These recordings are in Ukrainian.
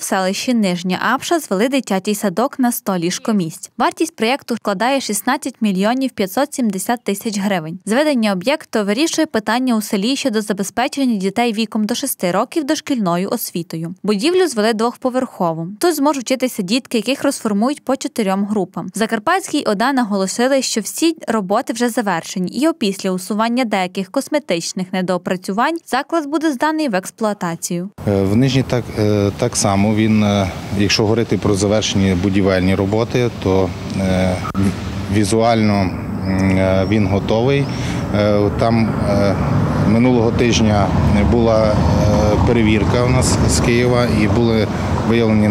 селищі Нижня Апша звели дитячий садок на 100 ліжкомісць. Вартість проєкту складає 16 мільйонів 570 тисяч гривень. Зведення об'єкту вирішує питання у селі щодо забезпечення дітей віком до 6 років дошкільною освітою. Будівлю звели двохповерхову. Тут зможуть вчитися дітки, яких розформують по 4 групам. В Закарпатській ОДА наголосили, що всі роботи вже завершені, і опісля усування деяких косметичних недоопрацювань заклад буде зданий в експлуатацію. В Нижній так само, якщо говорити про завершені будівельні роботи, то візуально він готовий. Там минулого тижня була перевірка у нас з Києва і були виявлені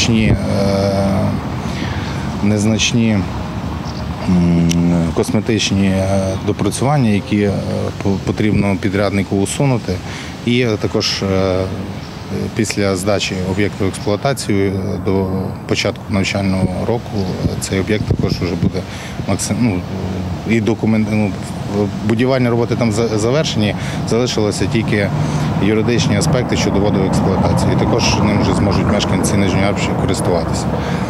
незначні косметичні допрацювання, які потрібно підряднику усунути. І також після здачі об'єкту в експлуатацію до початку навчального року цей об'єкт також вже буде будівельні роботи там завершені, залишилися тільки юридичні аспекти щодо вводу в експлуатацію. І також ним вже зможуть мешканці Нижньої Апши користуватися.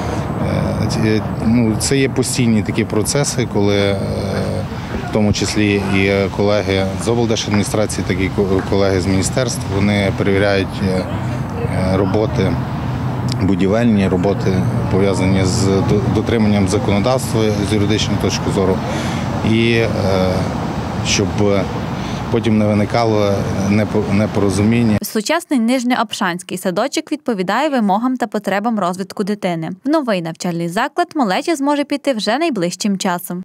Це є постійні такі процеси, коли в тому числі і колеги з облдержадміністрації, так і колеги з міністерств, вони перевіряють роботи, будівельні роботи, пов'язані з дотриманням законодавства з юридичної точки зору, і щоб потім не виникало непорозуміння. Сучасний нижньоапшанський садочок відповідає вимогам та потребам розвитку дитини. В новий навчальний заклад малеча зможе піти вже найближчим часом.